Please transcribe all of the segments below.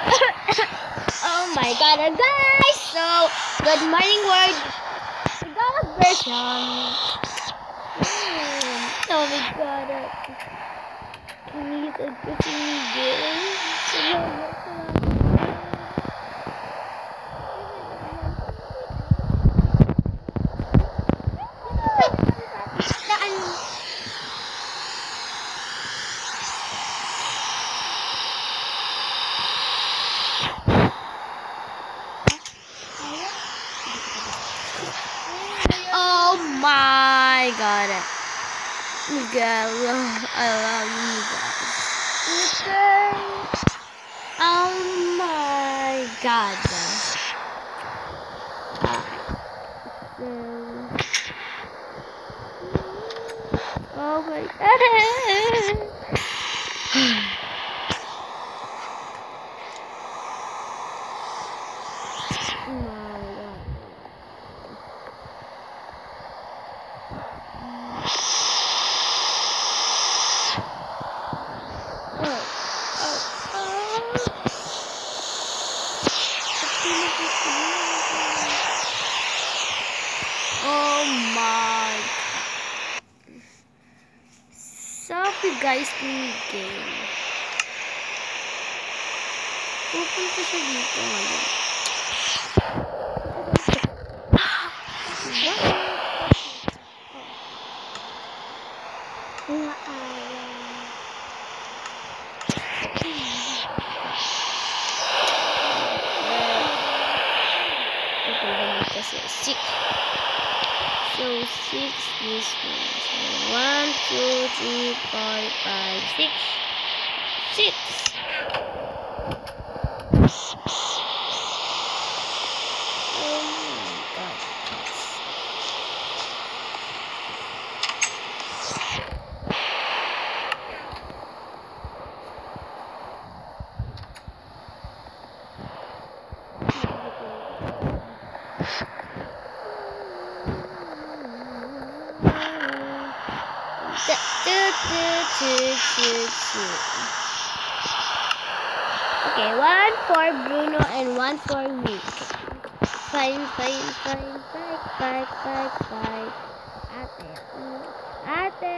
Oh my god, guys! So, good morning world. Tagalog version. Oh my god. Kinis at kasinigin. Oh my god. Miguel, I love you, Miguel. Oh my god. Oh my god. Oh my. Stop you guys playing game. Pupunta siya dito ngayon. Six. So 6 this one. 1, 2, 3, 4, 5, 6. 6. Oh my god. Okay, 1 for Bruno and 1 for me. Fine. Ate.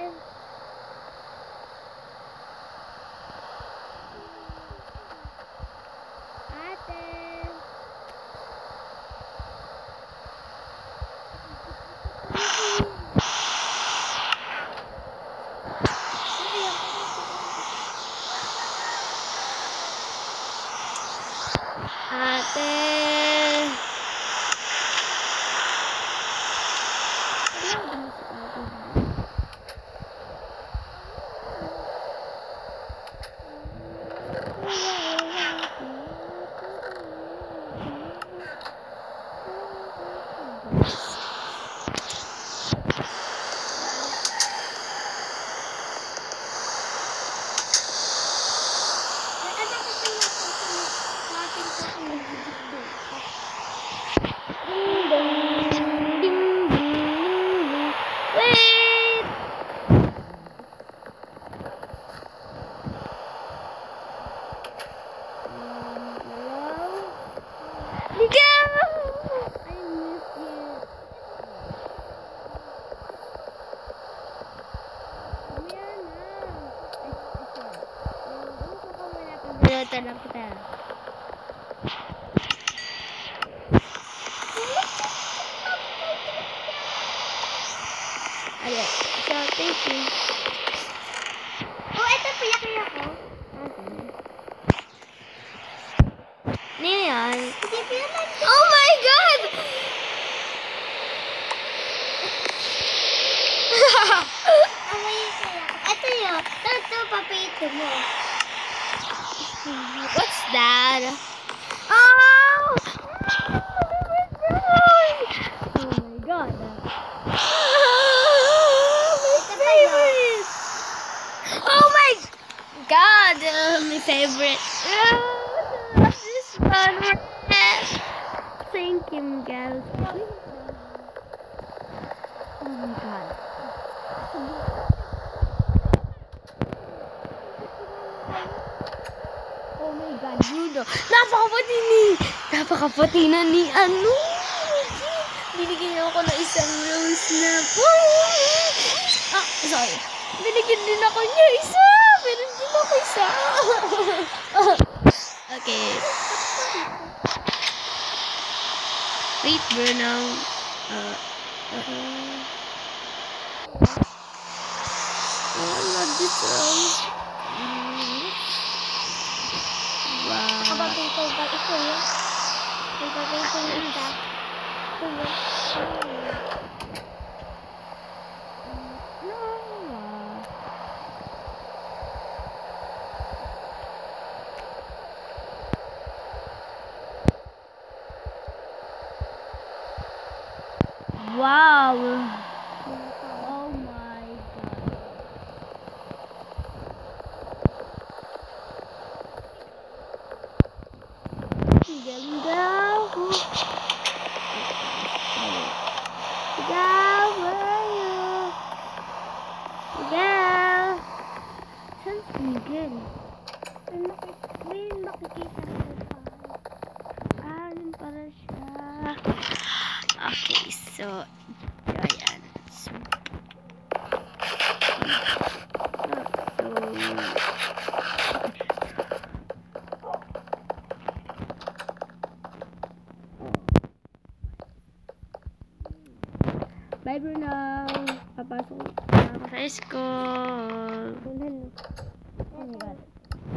Tanong kita. Ayan. So, thank you. Oh, ito piyak-iyak ko. Ano yan? Oh my god! Ito yun. Ito, papito mo. What's that? Oh! Oh my god. Oh my god! My favorite. This one. Thank you, Miguel. Oh my god. Oh my God, Bruno. Napakapatina ni ano. Binigyan ako ng isang rose na po. Sorry. Binigyan din ako niya isa. Pero hindi na ako isa. Okay. Wait, Bruno. I love this rose. Wow. Kapatid ko ba ito yun? Kapatid ko yung isa. Ito yun. Wow. Oh my God. Ganda. Ikaw, Miguel. Miguel. Saan si Miguel? May makikita ko pa. Yun pala siya. Okay, so, ayan. So, bye, Bruno. Papasok ako sa school. Oh my God.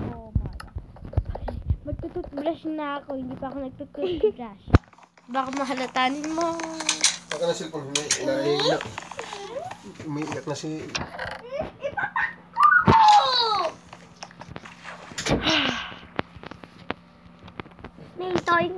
Magtututbrush na ako. Hindi pa ako nagtututbrush. Baka mahalatanin mo. Saka na cellphone. Umiiyak na si... May toy.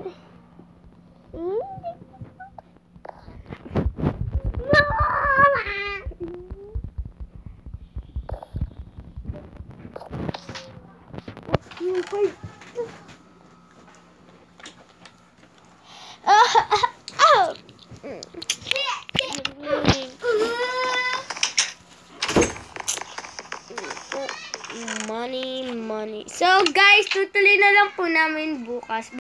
Money. So guys, tutuloy na lang po namin bukas.